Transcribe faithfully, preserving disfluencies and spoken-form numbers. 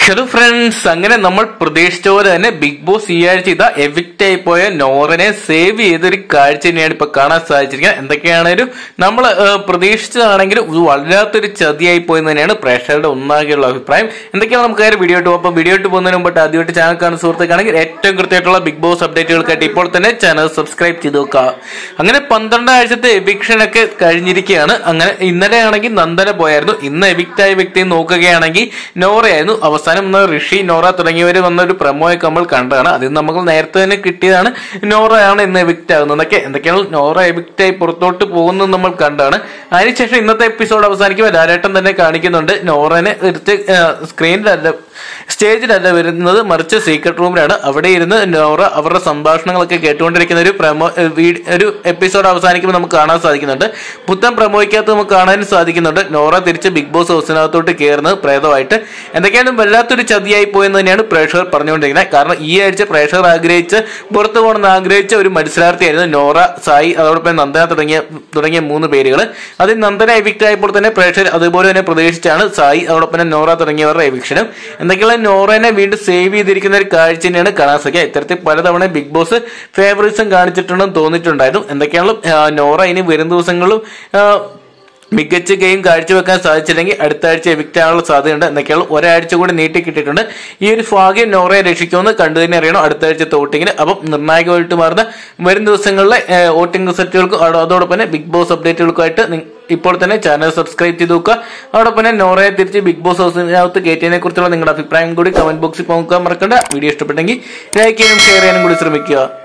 Hello friends, അങ്ങനെ നമ്മൾ പ്രതീക്ഷിച്ച പോലെ തന്നെ ബിഗ് ബോസ് ഈ ആഴ്ച ഇതാ എവിക്റ്റ് ആയി പോയ നോറനെ സേവ് ചെയ്തൊരു കാഴ്ച തന്നെയാണ് ഇപ്പൊ കാണാൻ സാധിച്ചിരിക്കുന്നത്. എന്തൊക്കെയാണേലും നമ്മൾ പ്രതീക്ഷിച്ചതാണെങ്കിലും ഇത് വല്ലാത്തൊരു ചതിയായി പോയെന്ന് തന്നെയാണ് പ്രേക്ഷകരുടെ ഒന്നാകെയുള്ള അഭിപ്രായം. എന്തൊക്കെയാണ് നമുക്ക് കാര്യം വീഡിയോ ഇട്ട് പോകുമ്പോൾ വീഡിയോ ഇട്ട് പോകുന്നതിന് മുമ്പ് ആദ്യമായിട്ട് ചാനൽ കാണുന്ന സുഹൃത്തുക്കാണെങ്കിൽ ഏറ്റവും കൃത്യമായിട്ടുള്ള ബിഗ് ബോസ് അപ്ഡേറ്റുകൾക്കായിട്ട് ഇപ്പോൾ തന്നെ ചാനൽ സബ്സ്ക്രൈബ് ചെയ്ത് നോക്കുക. അങ്ങനെ പന്ത്രണ്ട് ആഴ്ചത്തെ എവിക്ഷൻ ഒക്കെ കഴിഞ്ഞിരിക്കുകയാണ്. അങ്ങനെ ഇന്നലെ ആണെങ്കിൽ നന്ദന പോയായിരുന്നു. ഇന്ന് എവിക്റ്റ് ആയ വ്യക്തിയെ നോക്കുകയാണെങ്കിൽ നോറയായിരുന്നു. അവസാനം ഋഷി, നോറ തുടങ്ങിയവർ വന്ന ഒരു പ്രമോയൊക്കെ നമ്മൾ കണ്ടതാണ്. അതിൽ നമുക്ക് നേരത്തെ തന്നെ കിട്ടിയതാണ് നോറയാണ് ഇന്ന് എവിക്റ്റ് ആകുന്നത്. എന്നൊക്കെ എന്തൊക്കെയാണ് നോറ എവിക്റ്റ് ആയി പുറത്തോട്ട് പോകുന്നത് നമ്മൾ കണ്ടാണ്. അതിനുശേഷം ഇന്നത്തെ എപ്പിസോഡ് അവസാനിക്കുമ്പോൾ ലാലേട്ടൻ തന്നെ കാണിക്കുന്നുണ്ട് നോറനെ സ്ക്രീനിലല്ല സ്റ്റേജിലല്ല വരുന്നത്, മറിച്ച് സീക്രട്ട് റൂമിലാണ്. അവിടെ ഇരുന്ന് നോറ അവരുടെ സംഭാഷണങ്ങളൊക്കെ കേട്ടുകൊണ്ടിരിക്കുന്ന ഒരു പ്രമോ ഒരു എപ്പിസോഡ് അവസാനിക്കുമ്പോൾ നമുക്ക് കാണാൻ സാധിക്കുന്നുണ്ട്. പുത്തൻ പ്രമോയ്ക്കകത്ത് നമുക്ക് കാണാനും സാധിക്കുന്നുണ്ട് നോറ തിരിച്ച് ബിഗ് ബോസ് ഹൗസിനകത്തോട്ട് കയറുന്നത് പ്രേതമായിട്ട്. എന്തൊക്കെയാലും വല്ലാത്തൊരു ചതിയായി പോയെന്ന് തന്നെയാണ് പ്രേക്ഷകർ പറഞ്ഞുകൊണ്ടിരിക്കുന്നത്. കാരണം ഈ ആഴ്ച പ്രേക്ഷകർ ആഗ്രഹിച്ച് പുറത്തു പോകണമെന്ന് ആഗ്രഹിച്ച ഒരു മത്സരാർത്ഥിയായിരുന്നു നോറ, സായി, അതോടൊപ്പം നന്ദന തുടങ്ങിയ തുടങ്ങിയ മൂന്ന് പേരുകൾ. അതിൽ നന്ദന എവിക്റ്റ് ആയപ്പോൾ തന്നെ പ്രേക്ഷകർ അതുപോലെ തന്നെ പ്രതീക്ഷിച്ചാണ് സായി, അതോടൊപ്പം തന്നെ നോറ തുടങ്ങിയവരുടെ എവിക്ഷനും. എന്തൊക്കെയാണ് നോറനെ വീണ്ടും സേവ് ചെയ്തിരിക്കുന്ന ഒരു കാഴ്ച തന്നെയാണ് കാണാൻ സാധിക്കുക. ഇത്തരത്തിൽ പലതവണ ബിഗ് ബോസ് ഫേവറിസം കാണിച്ചിട്ടുണ്ടെന്ന് തോന്നിയിട്ടുണ്ടായിരുന്നു. എന്തൊക്കെയാണ് നോറ ഇനി വരും ദിവസങ്ങളിലും മികച്ച ഗെയിം കാഴ്ചവെക്കാൻ സാധിച്ചില്ലെങ്കിൽ അടുത്ത ആഴ്ച എവിക്റ്റ് ആകാനുള്ള സാധ്യതയുണ്ട്. എന്നൊക്കെയാണ് ഒരാഴ്ച കൂടി നീട്ടി കിട്ടിയിട്ടുണ്ട്. ഈ ഒരു ഭാഗ്യം നോറയെ രക്ഷിക്കുമെന്ന് കണ്ടു തന്നെ അറിയണം അടുത്ത ആഴ്ചത്തെ വോട്ടിങ്ങിന്. അപ്പം നിർണായകമായിട്ട് മാറുന്ന വരും ദിവസങ്ങളിലെ വോട്ടിംഗ് റിസൾട്ടുകൾക്കും അതോടൊപ്പം തന്നെ ബിഗ് ബോസ് അപ്ഡേറ്റുകൾക്കുമായിട്ട് ഇപ്പോൾ തന്നെ ചാനൽ സബ്സ്ക്രൈബ് ചെയ്ത് നോക്കുക. അതോടൊപ്പം തന്നെ നോറയെ തിരിച്ച് ബിഗ് ബോസ് ഹൗസിനകത്ത് കയറ്റിയതിനെ കുറിച്ചുള്ള നിങ്ങളുടെ അഭിപ്രായം കൂടി കമന്റ് ബോക്സിൽ നോക്കാൻ മറക്കണ്ട. വീഡിയോ ഇഷ്ടപ്പെട്ടെങ്കിൽ ലൈക്ക് ചെയ്യാനും ഷെയർ ചെയ്യാനും കൂടി ശ്രമിക്കുക.